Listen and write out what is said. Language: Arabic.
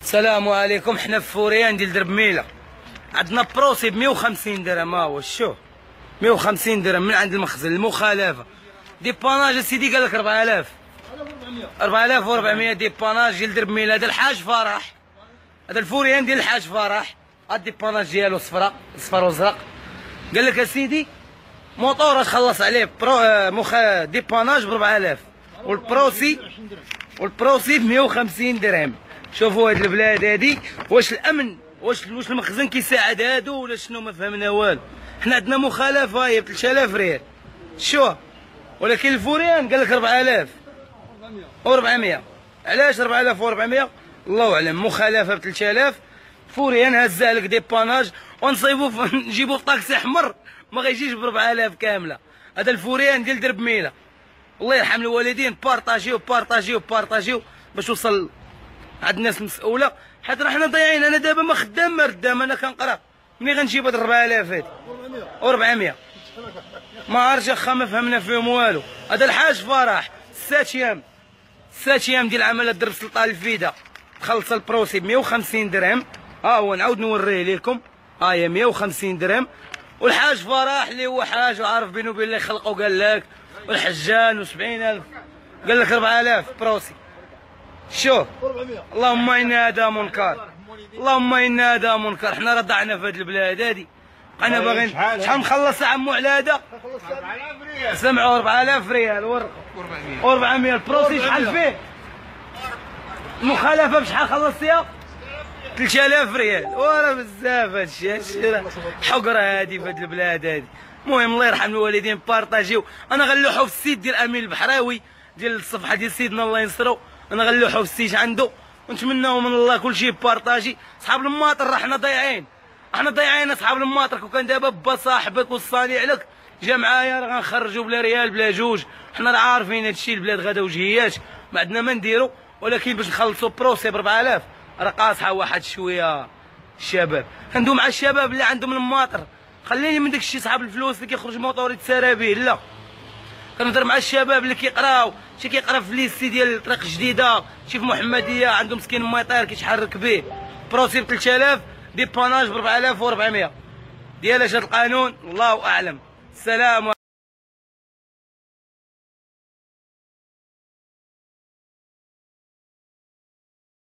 السلام عليكم. حنا في فوريان ديال درب ميله، عندنا بروسي ب 150 درهم. ها هو شوف 150 درهم من عند المخزن. المخالفه ديباناج اسيدي قال لك 4400 ديباناج ديال درب ميله. هذا الحاج فرح، هذا الفوريان ديال الحاج فرح. هاد الديباناج ديالو صفراء صفر وزرق. قال لك اسيدي موطور تخلص عليه ديباناج ب 4000 والبروسي ب 150 درهم. شوفوا هاد البلاد هادي واش الامن واش المخزن كيساعد هادو ولا شنو؟ ما فهمنا والو. حنا عندنا مخالفه هي ب 3000 ريال شو، ولكن الفوريان قال لك 4400. علاش 4400 الله اعلم. مخالفه ب 3000. فوريان هزها لك ديباناج ونصيبو نجيبو في طاكسي احمر ما غيجيش ب 4000 كامله. هذا الفوريان ديال درب ميله. الله يرحم الوالدين. بارطاجيو باش وصل عند الناس مسؤوله، حيت راه حنا ضايعين. انا دابا ما خدام ما ردام، انا كنقرا منين غنجيب هاد 4000 هادي و400؟ ما عرفتش اخا، ما فهمنا فيهم والو. هذا الحاج فرح 6 ايام ديال عمل درب سلطان الفيدا، خلص البروسي ب 150 درهم. ها هو نعاود نوريه لكم. ها هي 150 درهم. والحاج فرح اللي هو حاج وعارف بينه وبين اللي خلقه قال لك، والحجان و70000 قال لك 4000 بروسي. شوف اللهم ان هذا منكر، اللهم ان هذا منكر. حنا راه ضعنا في هذه البلاد هذه. انا باغي شحال نخلص عمو على هذا؟ 4000 ريال. سمعوا 4000 ريال ورقه و400 البروسي. شحال فيه المخالفه؟ بشحال خلصتيها؟ 3000 ريال. وراه بزاف هادشي حقره هادي في هذه البلاد هادي. المهم الله يرحم الوالدين. بارطاجيو. انا غنلوحو في السيت ديال امين البحراوي ديال الصفحه ديال سيدنا الله ينصرو. انا غنلوحو في السيت عنده ونتمناو من الله كلشي بارطاجي. صحاب الماطر راه حنا ضايعين، احنا ضايعين اصحاب الماطر. كون كان دابا با صاحبك والصانع لك جا معايا راه غنخرجوا بلا ريال بلا جوج. حنا راه عارفين هادشي. البلاد غدا وجهيات ما عندنا ما نديرو، ولكن باش نخلصوا بروسي ب 4000 راه قاصحه واحد شويه. الشباب كندوي مع الشباب اللي عندهم الماطر. خليني من داكشي صحاب الفلوس اللي كيخرج موطور يتسارى به، لا. كنهضر مع الشباب اللي كيقراو، شي كيقرا في ليسي ديال طريق جديده، شي في محمديه عنده مسكين ميطير كيتحرك به. بروسي ب 3000 ديباناج ب 4400 ديال هذا القانون. الله اعلم. السلام.